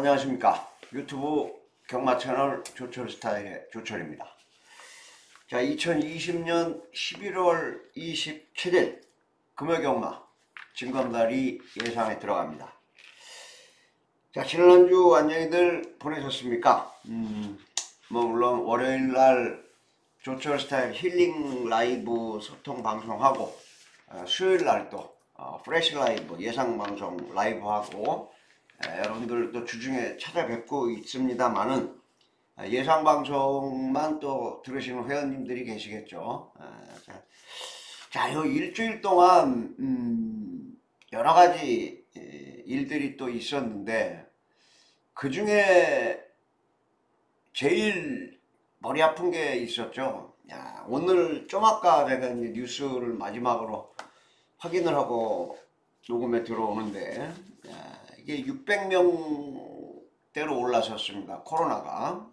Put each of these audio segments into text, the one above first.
안녕하십니까. 유튜브 경마 채널 조철 스타일의 조철입니다. 자, 2020년 11월 27일 금요경마 진검다리 예상에 들어갑니다. 자, 지난 한 주 안녕히들 보내셨습니까? 물론 월요일날 조철 스타일 힐링 라이브 소통 방송하고 수요일날 또 프레시 라이브 예상 방송 라이브 하고 여러분들도 주중에 찾아뵙고 있습니다만은 예상 방송만 또 들으시는 회원님들이 계시겠죠. 자, 요 일주일 동안 여러 가지 일들이 또 있었는데 그 중에 제일 머리 아픈 게 있었죠. 야, 오늘 좀 아까 제가 이제 뉴스를 마지막으로 확인을 하고 녹음에 들어오는데 이게 600명대로 올라섰습니다. 코로나가.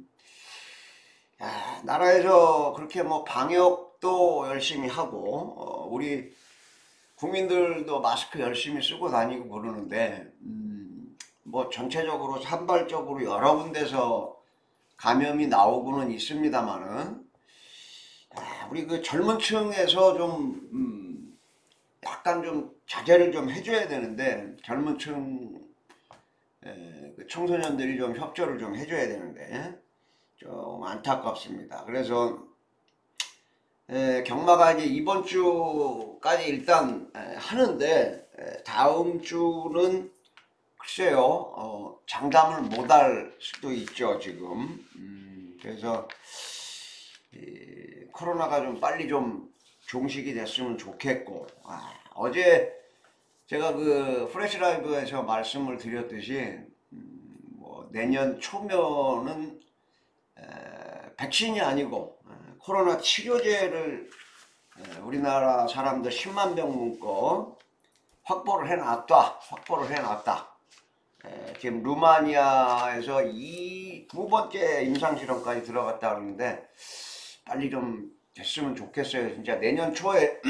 야, 나라에서 그렇게 뭐 방역도 열심히 하고 우리 국민들도 마스크 열심히 쓰고 다니고 그러는데 뭐 전체적으로 산발적으로 여러 군데서 감염이 나오고는 있습니다만은 우리 그 젊은 층에서 좀 약간 좀 자제를 좀 해줘야 되는데 젊은 층 그 청소년들이 좀 협조를 좀 해줘야 되는데 좀 안타깝습니다. 그래서 경마가 이제 이번 주까지 일단 하는데 다음 주는 글쎄요 장담을 못할 수도 있죠 지금. 그래서 코로나가 좀 빨리 좀 종식이 됐으면 좋겠고 어제 제가 그 프레시 라이브에서 말씀을 드렸듯이 뭐 내년 초면은 백신이 아니고 코로나 치료제를 우리나라 사람들 10만 병 문거 확보를 해놨다. 지금 루마니아에서 두 번째 임상실험까지 들어갔다 그러는데 빨리 좀 됐으면 좋겠어요. 진짜 내년 초에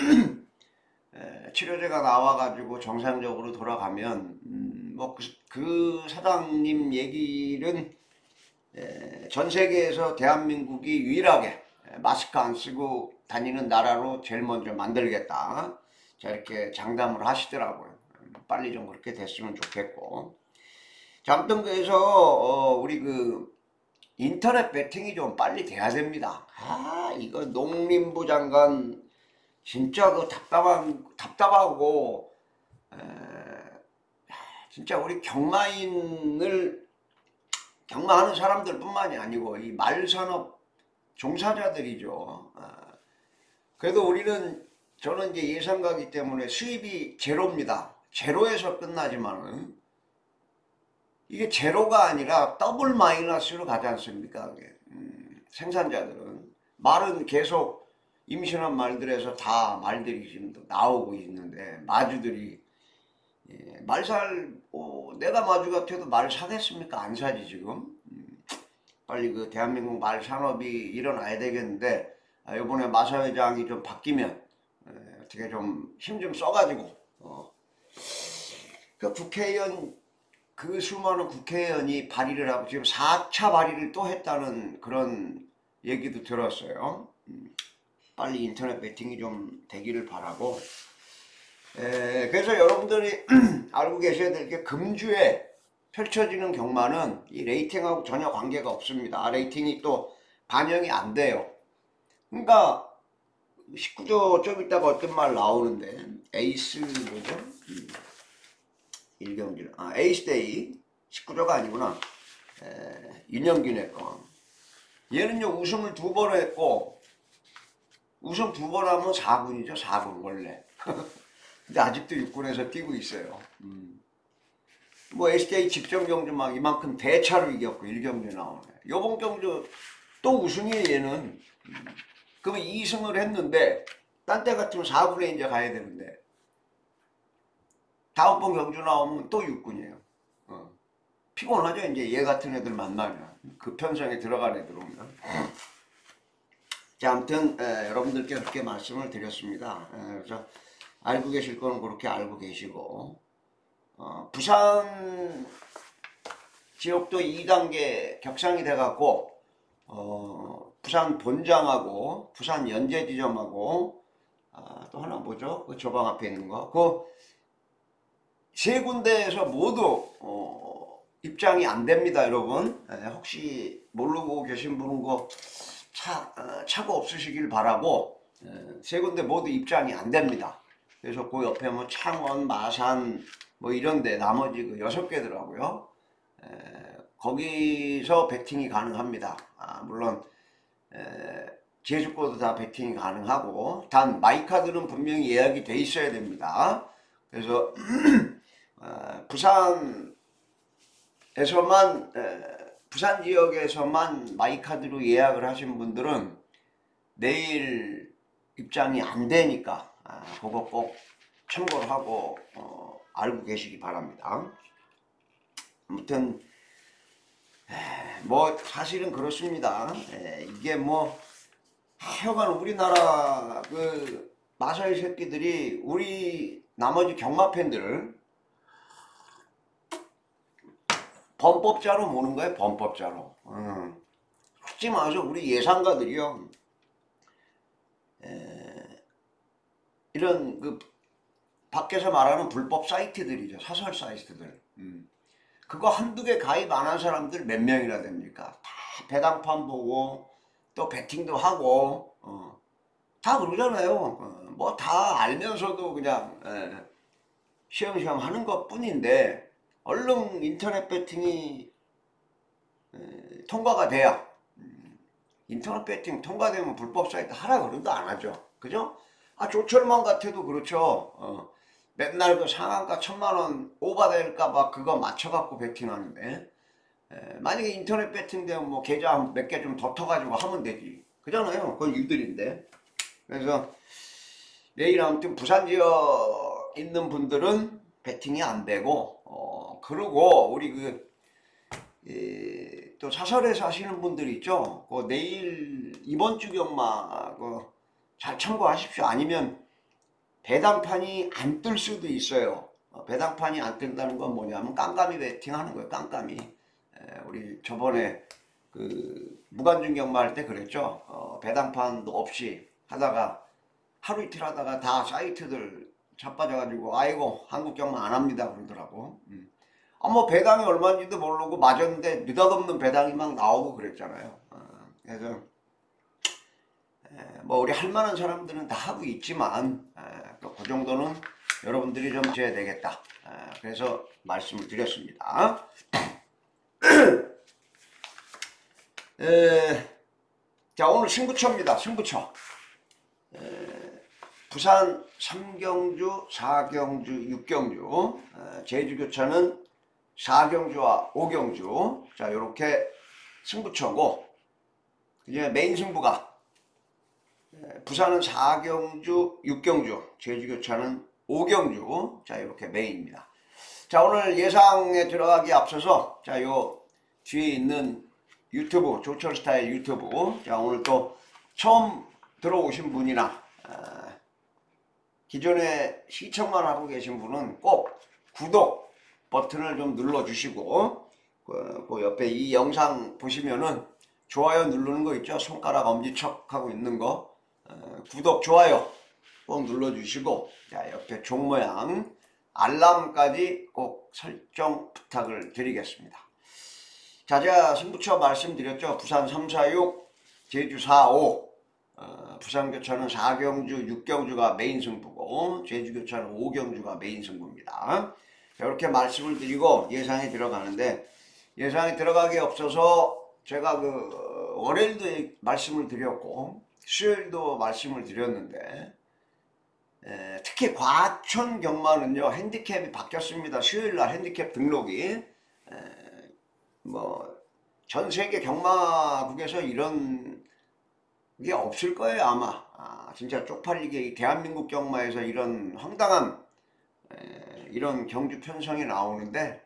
치료제가 나와가지고 정상적으로 돌아가면 뭐 그 사장님 얘기는 전 세계에서 대한민국이 유일하게 마스크 안 쓰고 다니는 나라로 제일 먼저 만들겠다. 자, 이렇게 장담을 하시더라고요. 빨리 좀 그렇게 됐으면 좋겠고. 자, 아무튼 그래서 우리 그 인터넷 배팅이 좀 빨리 돼야 됩니다. 이거 농림부 장관 진짜 그 답답하고 진짜 우리 경마하는 사람들 뿐만이 아니고 이 말산업 종사자들이죠. 그래도 저는 이제 예상가기 때문에 수입이 제로입니다. 제로에서 끝나지만은 이게 제로가 아니라 더블 마이너스로 가지 않습니까? 생산자들은 말은 계속 임신한 말들에서 다 말들이 지금 나오고 있는데 마주들이 내가 마주 같아도 말 사겠습니까? 안 사지 지금. 빨리 그 대한민국 말 산업이 일어나야 되겠는데 이번에 마사 회장이 좀 바뀌면 어떻게 좀 힘 좀 써가지고 그 국회의원 그 수많은 국회의원이 발의를 하고 지금 4차 발의를 또 했다는 그런 얘기도 들었어요. 빨리 인터넷 배팅이 좀 되기를 바라고. 그래서 여러분들이 알고 계셔야 될 게 금주에 펼쳐지는 경마는 이 레이팅하고 전혀 관계가 없습니다. 레이팅이 또 반영이 안 돼요. 그러니까 19조 좀 이따가 어떤 말 나오는데 에이스 뭐죠? 1경기는 에이스데이 19조가 아니구나. 윤영균의 거. 얘는요 우승을 2번 했고 우승 2번 하면 4군이죠. 4군 원래. 근데 아직도 6군에서 뛰고 있어요. 뭐 SK 직전 경주 막 이만큼 대차로 이겼고 1경주 나오네. 요번 경주 또 우승이에요 얘는. 그러면 2승을 했는데 딴 때 같으면 4군에 이제 가야 되는데 다음번 경주 나오면 또 6군이에요. 피곤하죠 이제 얘 같은 애들 만나면. 그 편성에 들어간 애들 오면. 자, 아무튼 여러분들께 그렇게 말씀을 드렸습니다. 그래서 알고 계실 거는 그렇게 알고 계시고 부산 지역도 2단계 격상이 돼갖고 부산 본장하고 부산 연제지점하고 또 하나 뭐죠? 그 저방 앞에 있는 거. 그 세 군데에서 모두 입장이 안 됩니다, 여러분. 혹시 모르고 계신 분은 거 차고 없으시길 바라고 세 군데 모두 입장이 안 됩니다. 그래서 그 옆에 뭐 창원, 마산 뭐 이런데 나머지 그 6개더라고요. 거기서 배팅이 가능합니다. 물론 제주권도 다 배팅이 가능하고 단 마이카드는 분명히 예약이 돼 있어야 됩니다. 그래서 부산 지역에서만 마이카드로 예약을 하신 분들은 내일 입장이 안 되니까 그거 꼭 참고를 하고 알고 계시기 바랍니다. 아무튼 뭐 사실은 그렇습니다. 이게 뭐 하여간 우리나라 그 마사이 새끼들이 우리 나머지 경마 팬들을 범법자로 모는 거예요. 범법자로. 솔직히 말해서 우리 예상가들이요, 이런 그 밖에서 말하는 불법 사이트들이죠. 사설 사이트들. 그거 한두 개 가입 안 한 사람들 몇 명이나 됩니까? 다 배당판 보고 또 배팅도 하고 다 그러잖아요. 뭐 다 알면서도 그냥 시험시험 하는 것 뿐인데 얼른 인터넷 배팅이 통과가 돼야 인터넷 배팅 통과되면 불법 사이트 하라 그래도 안 하죠. 그죠? 조철만 같아도 그렇죠. 맨날 그 상한가 1000만원 오바될까봐 그거 맞춰갖고 배팅하는데 만약에 인터넷 배팅되면 뭐 계좌 몇 개 좀 더 터가지고 하면 되지. 그잖아요. 그건 유들인데. 그래서 내일 아무튼 부산 지역 있는 분들은 배팅이 안 되고 그리고 우리 또 사설에서 하시는 분들 있죠. 내일 이번 주 경마 잘 참고하십시오. 아니면 배당판이 안 뜰 수도 있어요. 배당판이 안 뜬다는 건 뭐냐면 깜깜이 배팅하는 거예요. 깜깜이. 우리 저번에 그 무관중 경마 할 때 그랬죠. 배당판도 없이 하다가 하루 이틀 하다가 다 사이트들 자빠져가지고 아이고 한국 경마 안 합니다 그러더라고. 뭐 배당이 얼마인지도 모르고 맞았는데 느닷없는 배당이 막 나오고 그랬잖아요. 그래서 뭐 우리 할만한 사람들은 다 하고 있지만 그 정도는 여러분들이 좀 해야 되겠다. 그래서 말씀을 드렸습니다. 자, 오늘 승부처입니다. 승부처. 부산 3경주, 4경주, 6경주, 제주교차는 4경주와 5경주. 자, 요렇게 승부처고, 이제 메인 승부가 부산은 4경주, 6경주, 제주교차는 5경주. 자, 이렇게 메인입니다. 자, 오늘 예상에 들어가기 앞서서 자, 요 뒤에 있는 유튜브, 조철스타일 유튜브. 자, 오늘 또 처음 들어오신 분이나 기존에 시청만 하고 계신 분은 꼭 구독 버튼을 좀 눌러주시고 그 옆에 이 영상 보시면은 좋아요 누르는 거 있죠? 손가락 엄지척 하고 있는 거 구독, 좋아요 꼭 눌러주시고 자, 옆에 종 모양 알람까지 꼭 설정 부탁을 드리겠습니다. 자, 제가 승부처 말씀드렸죠. 부산 346, 제주 45, 부산교차는 4경주, 6경주가 메인 승부고 제주교차는 5경주가 메인 승부입니다. 이렇게 말씀을 드리고 예상에 들어가는데, 예상에 들어가기 앞서서 제가 월요일도 말씀을 드렸고 수요일도 말씀을 드렸는데 특히 과천 경마는요 핸디캡이 바뀌었습니다. 수요일날 핸디캡 등록이 뭐 전 세계 경마국에서 이런 게 없을 거예요 아마. 진짜 쪽팔리게 이 대한민국 경마에서 이런 황당한 이런 경주 편성이 나오는데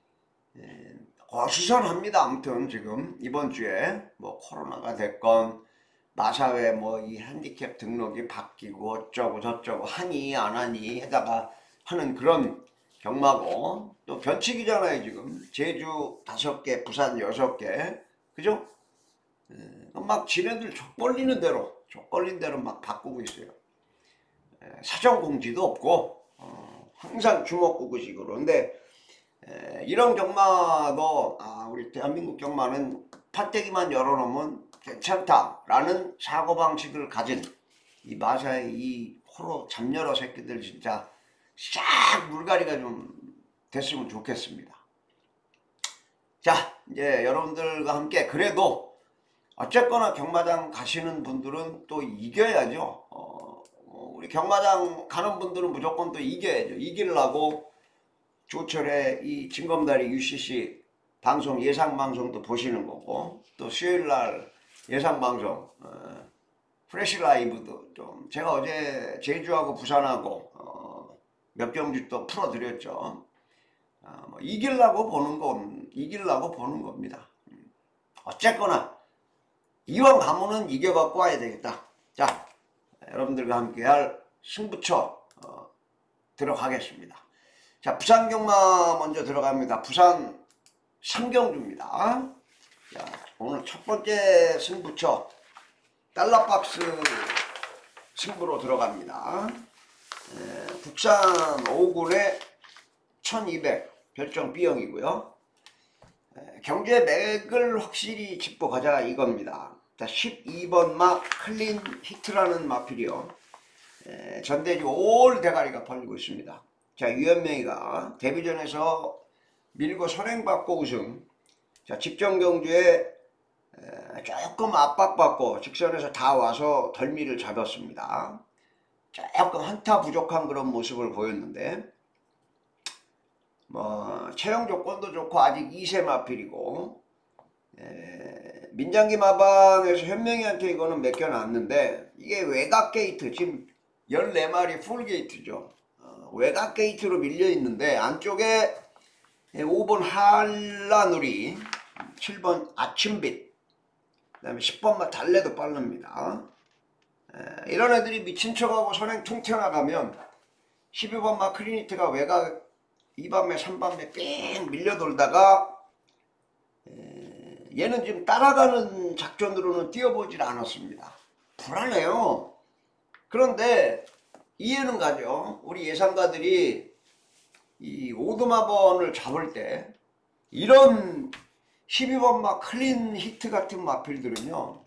어수선합니다. 아무튼 지금 이번 주에 뭐 코로나가 됐건 마사회 뭐 이 핸디캡 등록이 바뀌고 어쩌고 저쩌고 하니 안 하니 해다가 하는 그런 경마고 또 변칙이잖아요. 지금 제주 5개, 부산 6개, 그죠? 막 지네들 족걸린 대로 막 바꾸고 있어요. 사전 공지도 없고 항상 주먹구구식으로. 근데 이런 경마도 우리 대한민국 경마는 판때기만 열어놓으면 괜찮다라는 사고방식을 가진 이 마사의 이 호로 잠열어 새끼들 진짜 싹 물갈이가 좀 됐으면 좋겠습니다. 자, 이제 여러분들과 함께 그래도 어쨌거나 경마장 가시는 분들은 또 이겨야죠. 우리 경마장 가는 분들은 무조건 또 이겨야죠. 이기려고 조철의 이 징검다리 UCC 방송 예상방송도 보시는 거고, 또 수요일날 예상방송 프레시 라이브도 좀 제가 어제 제주하고 부산하고 몇 경주 또 풀어드렸죠. 뭐 이기려고 보는 겁니다. 어쨌거나 이왕 가면은 이겨갖고 와야 되겠다. 자, 여러분들과 함께할 승부처 들어가겠습니다. 자, 부산 경마 먼저 들어갑니다. 부산 3경주입니다. 자, 오늘 첫 번째 승부처 달러박스 승부로 들어갑니다. 국산 5군에 1200 별정 B형이고요. 경주의 맥을 확실히 짚고 가자 이겁니다. 자, 12번 마 클린 히트라는 마필이요. 전대지 올 대가리가 벌리고 있습니다. 자, 유현명이가 데뷔전에서 밀고 선행받고 우승. 자, 집정경주에 조금 압박받고 직선에서 다 와서 덜미를 잡았습니다. 조금 한타 부족한 그런 모습을 보였는데, 뭐 체형 조건도 좋고 아직 2세 마필이고, 민장기 마방에서 현명이한테 이거는 맡겨놨는데, 이게 외곽 게이트, 지금 14마리 풀 게이트죠. 외곽 게이트로 밀려 있는데, 안쪽에 5번 한라누리, 7번 아침빛, 그 다음에 10번 달래도 빠릅니다. 이런 애들이 미친 척하고 선행 퉁 튀어나가면 12번 마크리니트가 외곽 2반매 3반매 삥 밀려 돌다가, 얘는 지금 따라가는 작전으로는 뛰어보질 않았습니다. 불안해요. 그런데 이해는 가죠. 우리 예상가들이 이 오드마번을 잡을 때 이런 12번 막 클린 히트 같은 마필들은요,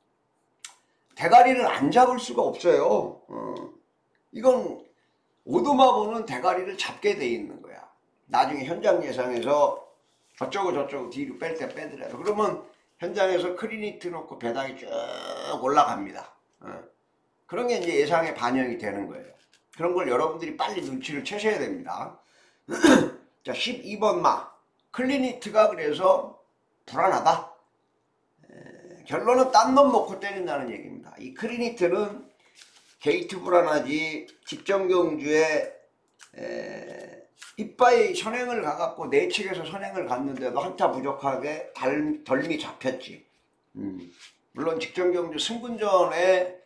대가리를 안 잡을 수가 없어요. 이건 오드마번은 대가리를 잡게 돼 있는 거야. 나중에 현장 예상에서 저쪽으로 뒤로 뺄 때 빼더라도, 그러면 현장에서 클린 히트 놓고 배당이 쭉 올라갑니다. 그런 게 이제 예상에 반영이 되는 거예요. 그런 걸 여러분들이 빨리 눈치를 채셔야 됩니다. 자, 12번 마 클린 히트가 그래서 불안하다. 결론은 딴 놈 놓고 때린다는 얘기입니다. 이 클린 히트는 게이트 불안하지, 집정경주에 이빠이 선행을 가갖고 내측에서 선행을 갔는데도 한타 부족하게 덜미 잡혔지. 물론 직전경주 승군전에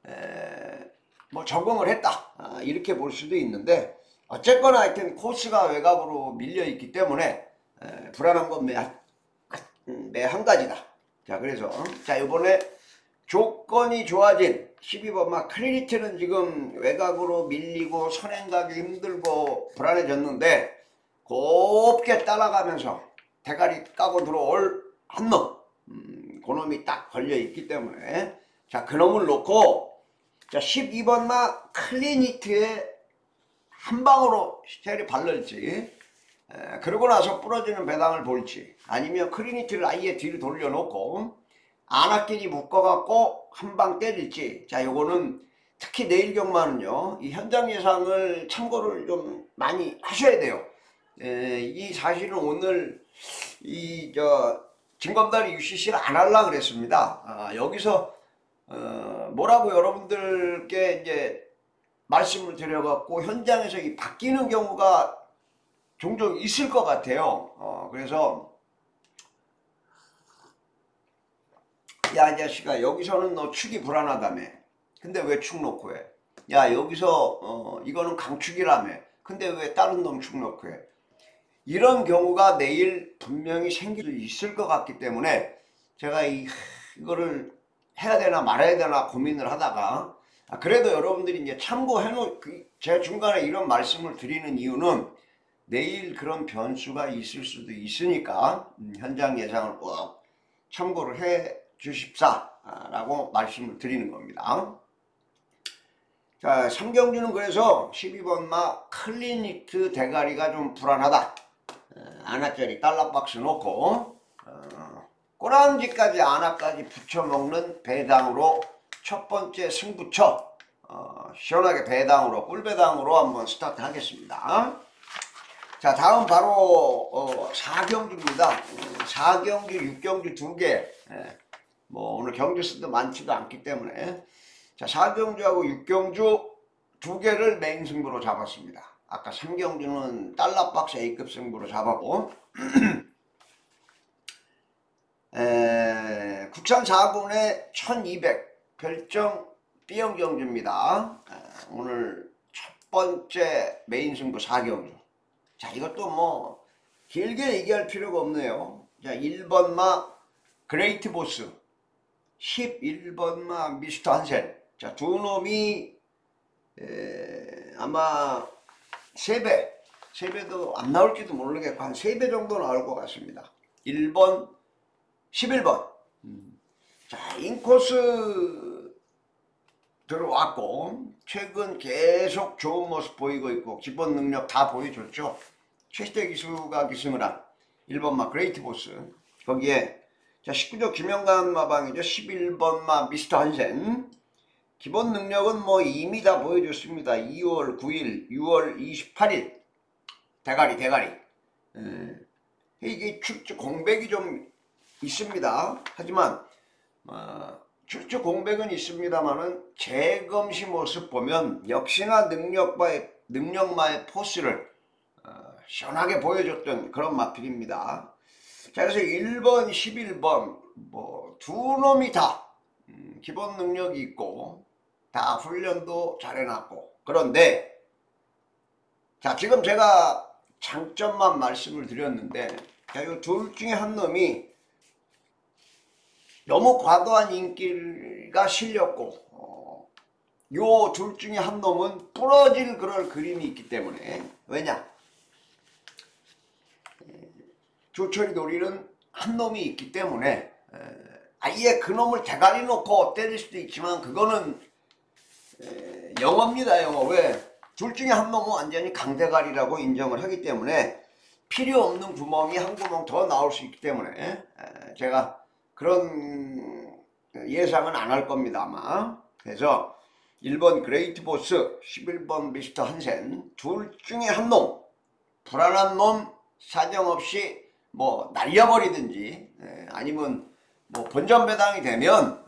뭐 적응을 했다, 이렇게 볼 수도 있는데, 어쨌거나 하여튼 코스가 외곽으로 밀려있기 때문에 불안한 건 매 한 가지다. 자, 그래서 자, 이번에 조건이 좋아진 12번 막 클리니티는 지금 외곽으로 밀리고 선행 가기 힘들고 불안해졌는데, 곱게 따라가면서 대가리 까고 들어올 한 놈, 그놈이 딱 걸려있기 때문에, 자, 그놈을 놓고, 자, 12번 막 클리니티에 한 방으로 스테리 발랄지, 그러고 나서 부러지는 배당을 볼지, 아니면 클리니티를 아예 뒤로 돌려놓고 안압끼리 묶어갖고 한 방 때릴지. 자, 요거는 특히 내일 경마는요, 이 현장 예상을 참고를 좀 많이 하셔야 돼요. 이 사실은 오늘 징검다리 UCC를 안 하려고 그랬습니다. 여기서 뭐라고 여러분들께 이제 말씀을 드려갖고 현장에서 이 바뀌는 경우가 종종 있을 것 같아요. 그래서 야, 이 자식아, 여기서는 너 축이 불안하다며. 근데 왜 축 놓고 해? 야, 여기서 이거는 강축이라며. 근데 왜 다른 놈 축 넣고 해? 이런 경우가 내일 분명히 생길 수 있을 것 같기 때문에 제가 이거를 해야 되나 말아야 되나 고민을 하다가 그래도 여러분들이 이제 참고해 놓 제가 중간에 이런 말씀을 드리는 이유는 내일 그런 변수가 있을 수도 있으니까 현장 예상을 꼭 참고를 해 주십사 라고 말씀을 드리는 겁니다. 자, 3경주는 그래서 12번마 클린히트 대가리가 좀 불안하다. 아나짜리 달러박스 놓고 꼬랑지까지 아나까지 붙여먹는 배당으로 첫 번째 승부처 시원하게 배당으로 꿀배당으로 한번 스타트 하겠습니다. 자, 다음 바로 4경주입니다. 4경주 6경주 2개 뭐 오늘 경주 수도 많지도 않기 때문에 자, 4경주하고 6경주 2개를 메인 승부로 잡았습니다. 아까 3경주는 달러박스 A급 승부로 잡았고 국산 4군의 1200 별정 B형 경주입니다. 오늘 첫 번째 메인 승부 4경주. 자, 이것도 뭐 길게 얘기할 필요가 없네요. 자, 1번마 그레이트 보스, 11번마 미스터 한센. 자, 두 놈이 아마 3배도 안 나올지도 모르겠고 한 3배 정도 나올 것 같습니다. 1번, 11번. 자, 인코스 들어왔고 최근 계속 좋은 모습 보이고 있고 기본 능력 다 보여줬죠. 최시대 기수가 기승을 한 1번마 그레이트 보스, 거기에 자 19조 김영관 마방이죠. 11번마 미스터 한센. 기본 능력은 뭐 이미 다 보여줬습니다. 2월 9일, 6월 28일 대가리 이게 출주 공백이 좀 있습니다. 하지만 출주 공백은 있습니다만은 재검시 모습 보면 역시나 능력마의 포스를 시원하게 보여줬던 그런 마필입니다. 자, 그래서 1번, 11번 뭐 두 놈이 다 기본 능력이 있고 다 훈련도 잘 해놨고, 그런데 자, 지금 제가 장점만 말씀을 드렸는데 자, 이 둘 중에 한 놈이 너무 과도한 인기가 실렸고 요 둘 중에 한 놈은 부러질 그럴 그림이 있기 때문에, 왜냐? 조철이 노리는 한 놈이 있기 때문에 아예 그 놈을 대가리 놓고 때릴 수도 있지만 그거는 영어입니다. 영어. 왜? 둘 중에 한 놈은 완전히 강대가리라고 인정을 하기 때문에 필요 없는 구멍이 한 구멍 더 나올 수 있기 때문에 제가 그런 예상은 안 할 겁니다 아마. 그래서 1번 그레이트 보스, 11번 미스터 한센 둘 중에 한 놈, 불안한 놈 사정없이 뭐 날려버리든지 아니면 뭐 본전 배당이 되면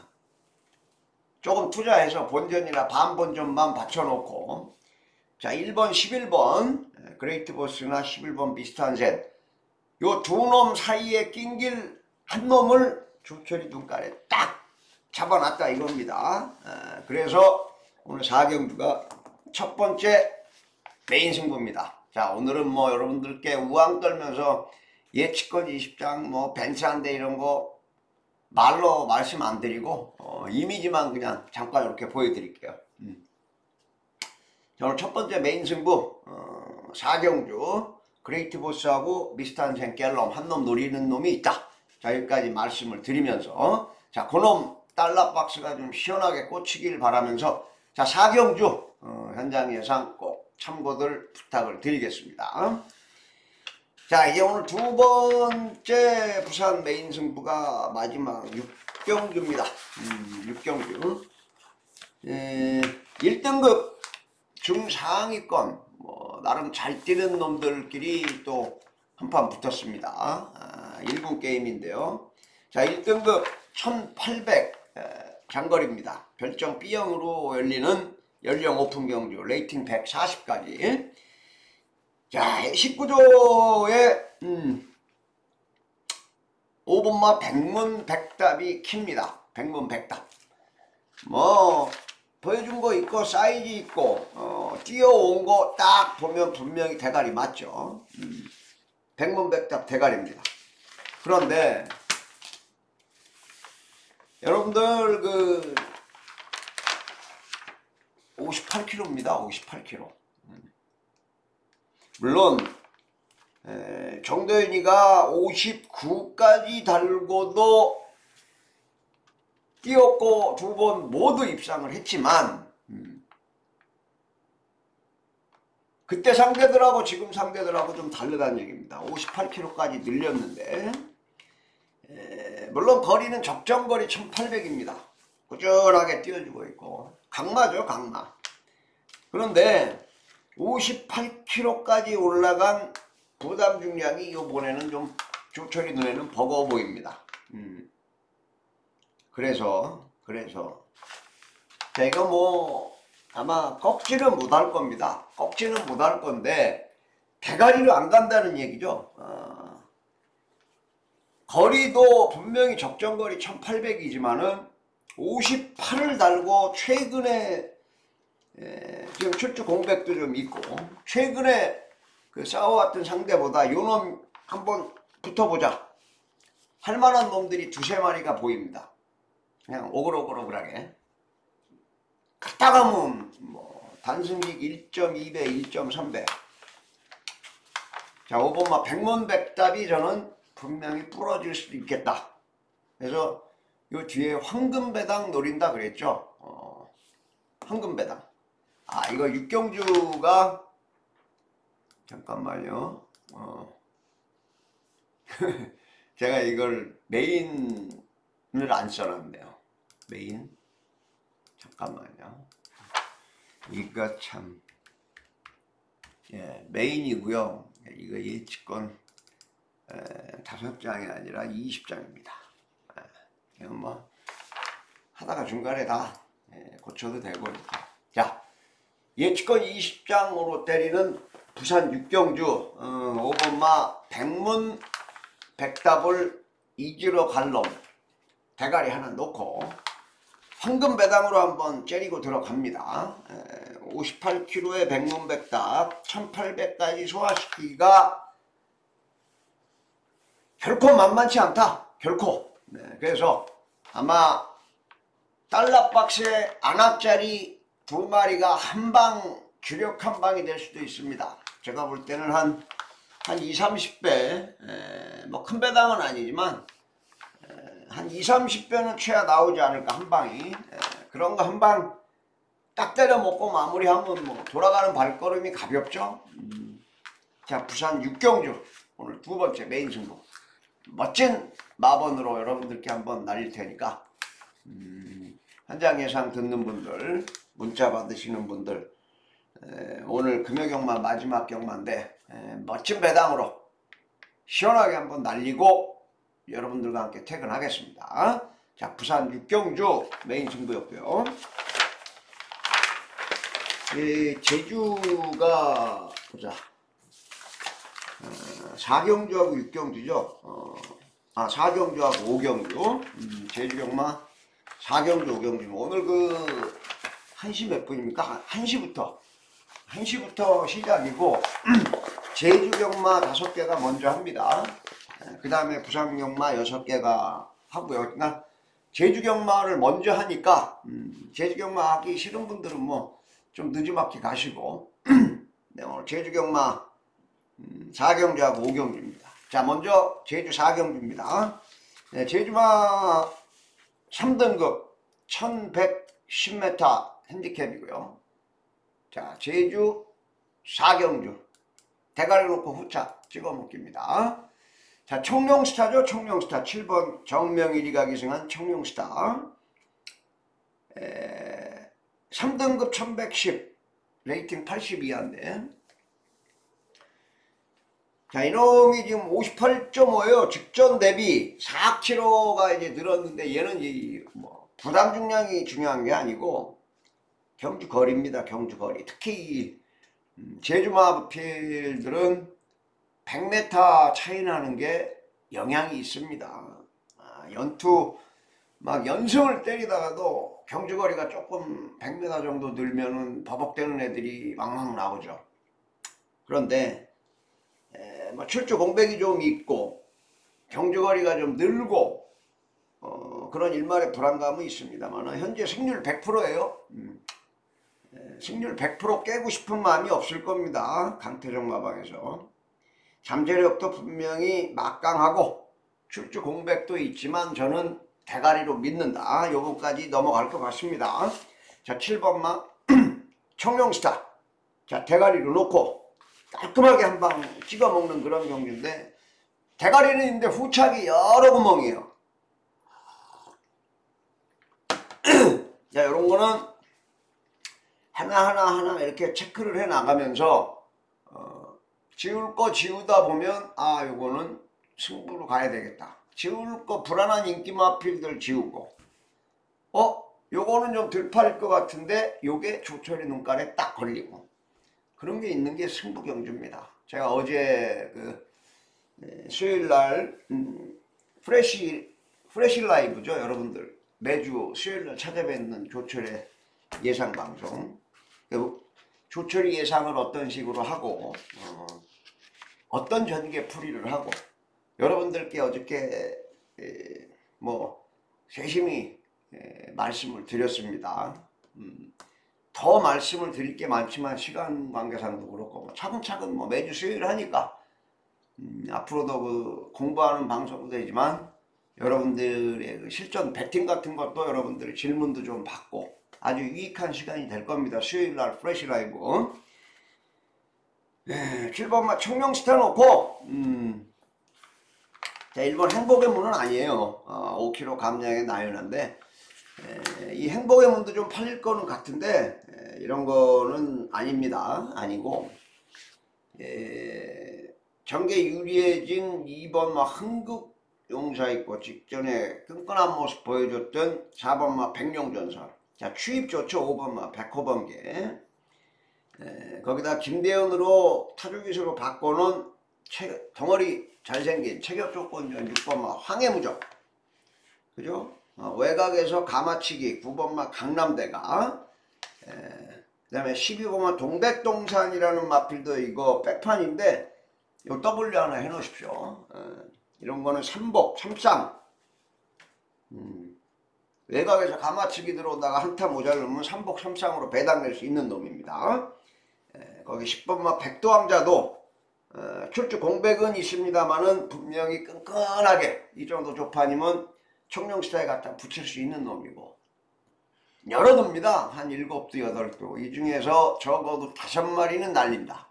조금 투자해서 본전이나 반본전만 받쳐놓고, 자 1번 11번 그레이트 보스나 11번 미스터 한센 요 두 놈 사이에 낀길 한 놈을 조철이 눈깔에 딱 잡아놨다 이겁니다. 그래서 오늘 4경주가 첫 번째 메인 승부입니다. 자, 오늘은 뭐 여러분들께 우왕 떨면서 예측권 20장 뭐 벤츠 한 대 이런 거 말로 말씀 안 드리고 이미지만 그냥 잠깐 이렇게 보여드릴게요. 자, 오늘 첫 번째 메인 승부 4경주 그레이트 보스하고 미스터 한센 갤럼 한 놈 노리는 놈이 있다. 자, 여기까지 말씀을 드리면서 자, 그놈 달러박스가 좀 시원하게 꽂히길 바라면서 자, 4경주 현장 예상 꼭 참고들 부탁을 드리겠습니다. 자, 이제 오늘 두 번째 부산 메인 승부가 마지막 6경주입니다. 6경주 1등급 중상위권 뭐 나름 잘 뛰는 놈들끼리 또 한판 붙었습니다. 1군 게임인데요. 자, 1등급 1800 장거리입니다. 별정 B형으로 열리는 연령 오픈 경주 레이팅 140까지. 자, 19조에 5번마 백문백답이 킵니다. 백문백답 뭐 보여준 거 있고 사이즈 있고 뛰어온 거 딱 보면 분명히 대가리 맞죠. 백문백답 대가리입니다. 그런데 여러분들 그 58kg입니다. 58kg. 물론 정도현이가 59까지 달고도 뛰었고 두 번 모두 입상을 했지만 그때 상대들하고 지금 상대들하고 좀 다르다는 얘기입니다. 58kg까지 늘렸는데 물론 거리는 적정거리 1800입니다. 꾸준하게 뛰어주고 있고 강마죠, 강마. 그런데 58kg까지 올라간 부담 중량이 이번에는 좀 조철이 눈에는 버거워 보입니다. 그래서 제가 뭐 아마 꺾지는 못할 겁니다. 꺾지는 못할 건데 대가리로 안 간다는 얘기죠. 거리도 분명히 적정거리 1800이지만은 58을 달고 최근에 지금 출주 공백도 좀 있고 최근에 그 싸워왔던 상대보다 요놈 한번 붙어보자 할 만한 놈들이 두세 마리가 보입니다. 그냥 오글오글하게 갔다 가면 뭐 단승직 1.2배 1.3배. 자, 5번마 백문백답이 저는 분명히 부러질 수도 있겠다. 그래서 요 뒤에 황금배당 노린다 그랬죠. 황금배당. 아, 이거 육경주가 잠깐만요. 제가 이걸 메인을 안 써놨네요. 메인. 잠깐만요. 이거 참, 예, 메인이고요. 이거 예측권 5장이 아니라 20장입니다. 이건 뭐 하다가 중간에 다 고쳐도 되고. 자, 예측권 20장으로 때리는 부산 육경주 5번마 백문백답을 이기러 갈 놈 대가리 하나 놓고 황금배당으로 한번 째리고 들어갑니다. 58kg의 백문백답 1800까지 소화시키기가 결코 만만치 않다. 결코. 그래서 아마 달러박스에 안압짜리 두 마리가 한방 주력 한방이 될 수도 있습니다. 제가 볼 때는 한 20-30배 뭐 큰 배당은 아니지만 한 20-30배는 최하 나오지 않을까 한방이. 그런 거 한방 딱 때려 먹고 마무리하면 뭐 돌아가는 발걸음이 가볍죠. 자, 부산 육경주 오늘 두 번째 메인 승부 멋진 마번으로 여러분들께 한번 날릴 테니까 한장 예상 듣는 분들 문자 받으시는 분들 오늘 금요경마 마지막 경마인데 멋진 배당으로 시원하게 한번 날리고 여러분들과 함께 퇴근하겠습니다. 자, 부산 육경주 메인 승부였고요. 제주가 보자. 4경주하고 6경주죠. 4경주하고 5경주. 제주경마 4경주 5경주. 오늘 그 1시 몇 분입니까? 1시부터 시작이고 제주경마 5개가 먼저 합니다. 그 다음에 부산경마 6개가 하고요. 그러니까 제주경마를 먼저 하니까 제주경마 하기 싫은 분들은 뭐 좀 늦지막히 가시고 네, 오늘 제주경마 4경주하고 5경주입니다. 자, 먼저 제주 4경주입니다. 네, 제주마 3등급 1110m 핸디캡이고요. 자, 제주 4경주 대가리 놓고 후차 찍어 먹깁니다. 자, 청룡스타죠. 청룡스타 7번 정명일이가 기승한 청룡스타 3등급 1110 레이팅 82인데 자, 이놈이 지금 58.5예요. 직전 대비 4kg가 이제 늘었는데 얘는 뭐 부담 중량이 중요한 게 아니고 경주 거리입니다. 경주 거리. 특히 제주마 필들은 100m 차이 나는 게 영향이 있습니다. 연투 막 연승을 때리다가도 경주거리가 조금 100m 정도 늘면은 버벅대는 애들이 막막 나오죠. 그런데 뭐 출주 공백이 좀 있고 경주거리가 좀 늘고 그런 일말의 불안감은 있습니다만 현재 승률 100%예요. 승률 100% 깨고 싶은 마음이 없을 겁니다. 강태정 마방에서. 잠재력도 분명히 막강하고 출주 공백도 있지만 저는 대가리로 믿는다. 요번까지 넘어갈 것 같습니다. 자, 7번마 청룡스타. 자, 대가리로 놓고 깔끔하게 한 방 찍어 먹는 그런 경기인데 대가리는 있는데 후착이 여러 구멍이에요. 자, 요런 거는 하나하나 이렇게 체크를 해 나가면서 지울 거 지우다 보면 아 요거는 승부로 가야 되겠다. 지울 거 불안한 인기 마필들 지우고 요거는 좀 덜 팔릴 것 같은데 요게 조철이 눈깔에 딱 걸리고 그런 게 있는 게 승부 경주입니다. 제가 어제 수요일날 프레시 라이브죠. 여러분들 매주 수요일날 찾아뵙는 조철의 예상 방송. 조철이 예상을 어떤 식으로 하고 어떤 전개 풀이를 하고 여러분들께 어저께 뭐 세심히 말씀을 드렸습니다. 더 말씀을 드릴 게 많지만 시간 관계상도 그렇고 차근차근 뭐 매주 수요일 하니까 앞으로도 그 공부하는 방송도 되지만 여러분들의 그 실전 배팅 같은 것도 여러분들의 질문도 좀 받고 아주 유익한 시간이 될 겁니다. 수요일날 프레시 라이브. 7번마 청룡스타 놓고 자, 1번 행복의 문은 아니에요. 5kg 감량의 나연한데 이 행복의 문도 좀 팔릴 거는 같은데 이런 거는 아닙니다. 아니고 전개 유리해진 2번마 흥국용사 있고 직전에 끈끈한 모습 보여줬던 4번마 백룡전설. 자, 추입 좋죠. 5번마 백호번개. 거기다 김대현으로 타주기수로 바꿔놓은 덩어리 잘생긴 체격 조건전 6번마 황해무적. 그죠? 외곽에서 가마치기 9번마 강남대가. 그 다음에 12번마 동백동산이라는 마필도 이거 백판인데 요 W 하나 해 놓으십시오. 이런 거는 삼복, 삼쌍. 외곽에서 가마치기 들어오다가 한타 모자르면 삼복 삼쌍으로 배당될 수 있는 놈입니다. 거기 10번마 백도왕자도 출주 공백은 있습니다만은 분명히 끈끈하게 이 정도 조판이면 청룡스타에 갖다 붙일 수 있는 놈이고 여러 놈입니다. 한 7도 8도 이 중에서 적어도 5마리는 날린다.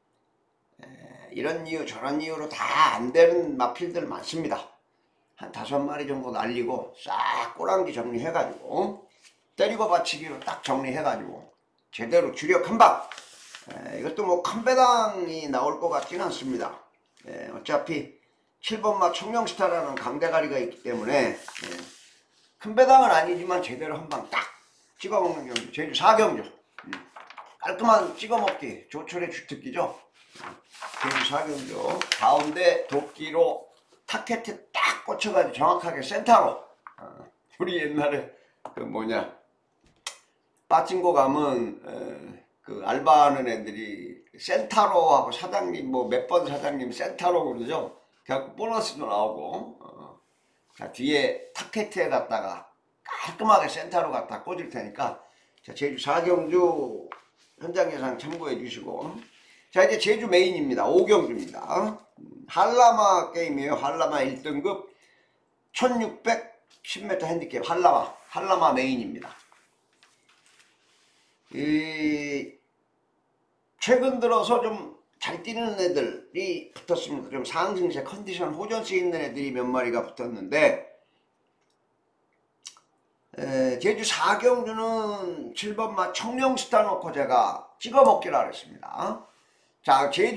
이런 이유 저런 이유로 다 안 되는 마필들 많습니다. 한 5마리 정도 날리고 싹 꼬랑지 정리해가지고 때리고 받치기로 딱 정리해가지고 제대로 주력 한방. 이것도 뭐 큰 배당이 나올 것 같지는 않습니다. 어차피 7번마 청룡스타라는 강대가리가 있기 때문에 큰 배당은 아니지만 제대로 한방 딱 찍어먹는 경주. 제주 4경주 깔끔한 찍어먹기 조철의 주특기죠. 제주 4경주 가운데 도끼로 타켓에 딱 꽂혀가지고 정확하게 센터로. 우리 옛날에 그 뭐냐 빠친코 가면 그 알바하는 애들이 센터로 하고 사장님 뭐 몇 번 사장님 센터로 그러죠. 그래갖고 보너스도 나오고 자, 뒤에 타켓에 갖다가 깔끔하게 센터로 갖다 꽂을 테니까 자, 제주 4경주 현장 예상 참고해 주시고 자 이제 제주 메인입니다. 5경주입니다. 한라마 게임이에요. 한라마 1등급 1610m 핸디캡 한라마 메인입니다. 최근 들어서 좀 잘 뛰는 애들이 붙었습니다. 좀 상승세 컨디션 호전세 있는 애들이 몇 마리가 붙었는데 제주 4경주는 7번마 청룡스타 놓고 제가 찍어먹기로 하겠습니다. 자, 제주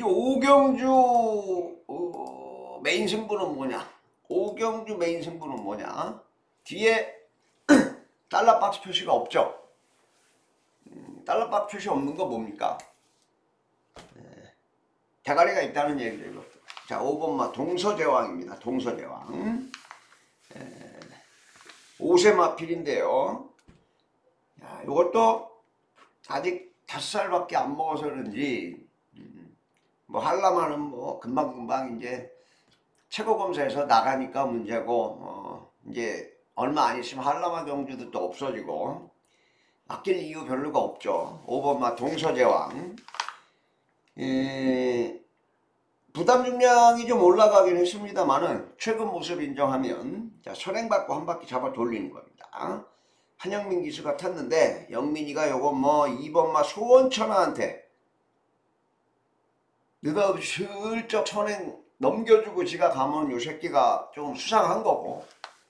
5경주 메인 승부는 뭐냐? 5경주 메인 승부는 뭐냐? 뒤에 달러 박스 표시가 없죠? 달러 박스 표시 없는 거 뭡니까? 대가리가 있다는 얘기죠, 이것도. 자, 5번마 동서제왕입니다. 동서제왕. 5세 마필인데요. 이것도 아직 5살밖에 안 먹어서 그런지 뭐 하려면은 뭐 금방금방 이제 최고검사에서 나가니까 문제고, 이제 얼마 안 있으면 한라마 경주도 또 없어지고 아낄 이유 별로가 없죠. 5번마 동서제왕. 부담 중량이 좀 올라가긴 했습니다만은 최근 모습 인정하면 자, 선행받고 한 바퀴 잡아 돌리는 겁니다. 한영민 기수가 탔는데 영민이가 요거 뭐 2번마 소원천하한테 느닷없이 슬쩍 선행 넘겨주고 지가 가면 요 새끼가 조금 수상한 거고,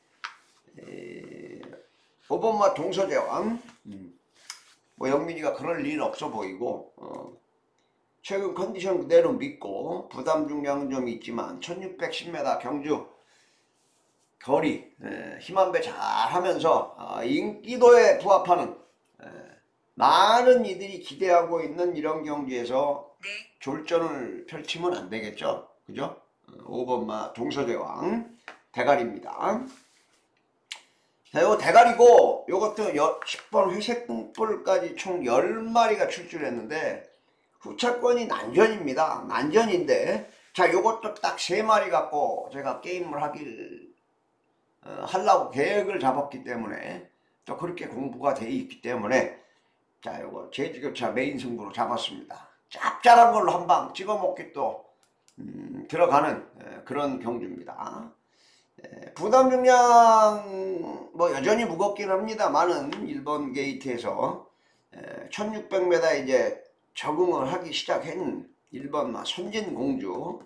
5번마 동서제왕. 뭐 영민이가 그럴 일은 없어 보이고, 최근 컨디션 그대로 믿고 부담 중량은 좀 있지만 1610m 경주 거리 힘한 배 잘 하면서 인기도에 부합하는 많은 이들이 기대하고 있는 이런 경기에서 졸전을 펼치면 안 되겠죠. 그죠? 5번마 동서제왕 대가리입니다. 자, 요거 대가리고 요것도 10번 회색등불까지 총 10마리가 출줄했는데 후차권이 난전입니다. 난전인데 자, 요것도 딱 3마리 갖고 제가 게임을 하려고 계획을 잡았기 때문에 또 그렇게 공부가 돼 있기 때문에 자, 요거 제주교차 메인 승부로 잡았습니다. 짭짤한 걸로 한 방 찍어 먹기 또 들어가는 그런 경주입니다. 부담 중량 뭐 여전히 무겁긴 합니다만은 1번 게이트에서 1600m 이제 적응을 하기 시작한 1번 선진공주.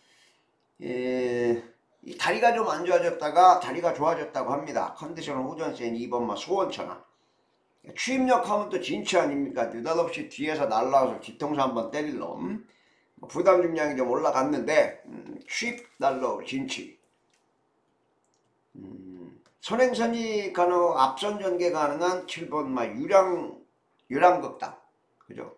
이 다리가 좀 안 좋아졌다가 다리가 좋아졌다고 합니다. 컨디션은 호전센 2번마 소원천하. 추입력 하면 또 진치 아닙니까? 느닷없이 뒤에서 날라와서 뒤통수 한번 때릴 놈. 부담 중량이 좀 올라갔는데 추입 날라올 진치. 선행선이 가능, 앞선 전개 가능한 7번마 유랑극당. 그죠?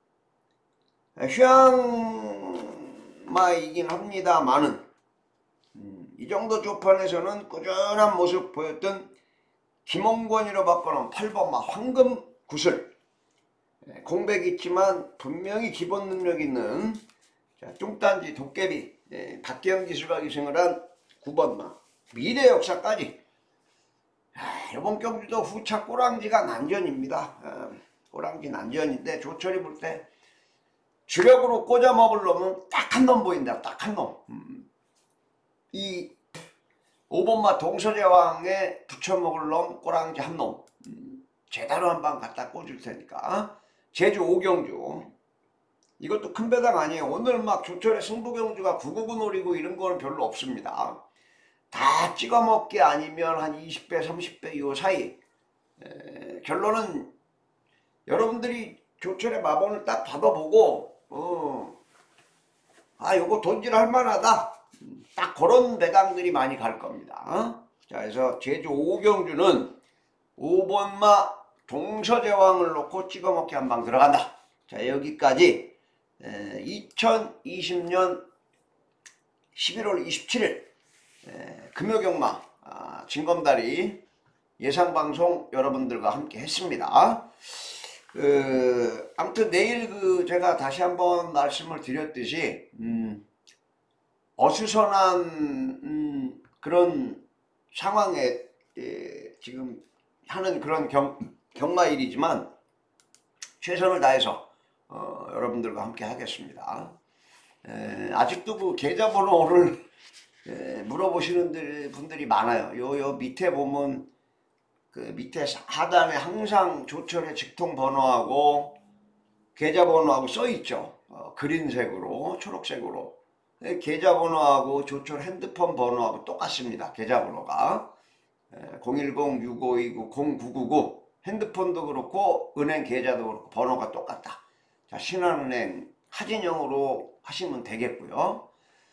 휴양마이긴 합니다만은 이 정도 조판에서는 꾸준한 모습 보였던 김홍권이로 바꿔놓은 8번마 황금구슬. 공백이 있지만 분명히 기본 능력 있는 뚱딴지 도깨비 박기영 기수가 기승을 한 9번마 미래 역사까지. 이번 경주도 후차 꼬랑지가 난전입니다. 꼬랑지 난전인데 조철이 볼 때 주력으로 꽂아 먹을 놈은 딱 한 놈 보인다. 딱 한 놈. 이 5번마 동서제왕에 붙여 먹을 놈 꼬랑지 한 놈. 제대로 한 방 갖다 꽂을 테니까. 제주 5경주. 이것도 큰 배당 아니에요. 오늘 막 조철의 승부경주가 999 노리고 이런 거는 별로 없습니다. 다 찍어 먹기 아니면 한 20배 30배 요 사이. 결론은 여러분들이 조철의 마번을 딱 받아보고 요거 돈질 할 만하다. 딱 그런 배당들이 많이 갈 겁니다. 자, 그래서 제주 5경주는 5번마 동서제왕을 놓고 찍어 먹기 한 방 들어간다. 자, 여기까지 2020년 11월 27일 금요경마 진검다리 예상방송 여러분들과 함께 했습니다. 아무튼 내일 제가 다시 한번 말씀을 드렸듯이 어수선한 그런 상황에 지금 하는 그런 경마일이지만 최선을 다해서 여러분들과 함께 하겠습니다. 아직도 그 계좌번호를 물어보시는 분들이 많아요. 요 밑에 보면 그 밑에 하단에 항상 조철의 직통 번호하고 계좌번호하고 써있죠. 그린색으로 초록색으로. 계좌번호하고 조철 핸드폰 번호하고 똑같습니다. 계좌번호가 010-6529-0999 핸드폰도 그렇고 은행 계좌도 그렇고 번호가 똑같다. 자, 신한은행 하진영으로 하시면 되겠고요.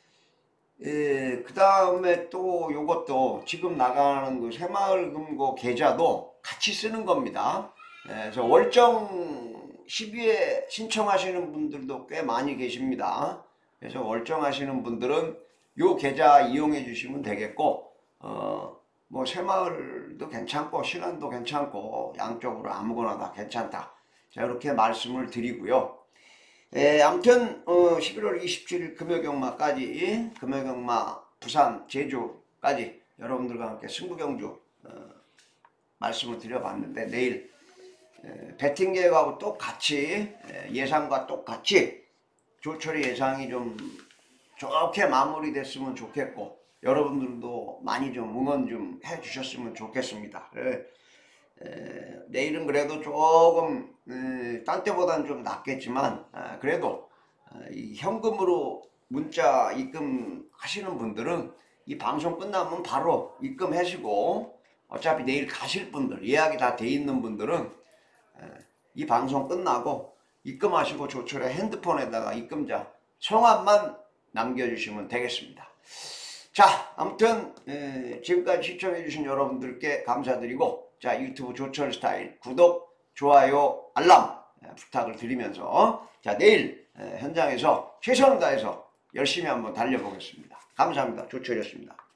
그 다음에 또 요것도 지금 나가는 그 새마을금고 계좌도 같이 쓰는 겁니다. 그래서 월정 12회 신청하시는 분들도 꽤 많이 계십니다. 그래서 월정하시는 분들은 요 계좌 이용해 주시면 되겠고, 뭐 새마을도 괜찮고 신안도 괜찮고 양쪽으로 아무거나 다 괜찮다. 자, 이렇게 말씀을 드리고요. 아무튼 11월 27일 금요경마까지 금요경마 부산 제주까지 여러분들과 함께 승부경주 말씀을 드려봤는데 내일 배팅 계획하고 똑같이 예상과 똑같이 조철이 예상이 좀 좋게 마무리됐으면 좋겠고 여러분들도 많이 좀 응원 좀 해주셨으면 좋겠습니다. 내일은 그래도 조금 딴 때보다는 좀 낫겠지만 그래도 이 현금으로 문자 입금하시는 분들은 이 방송 끝나면 바로 입금하시고 어차피 내일 가실 분들 예약이 다 돼 있는 분들은 이 방송 끝나고 입금하시고 조철의 핸드폰에다가 입금자 성함만 남겨주시면 되겠습니다. 자, 아무튼 지금까지 시청해주신 여러분들께 감사드리고 자, 유튜브 조철 스타일 구독, 좋아요, 알람 부탁을 드리면서 자, 내일 현장에서 최선을 다해서 열심히 한번 달려보겠습니다. 감사합니다. 조철이었습니다.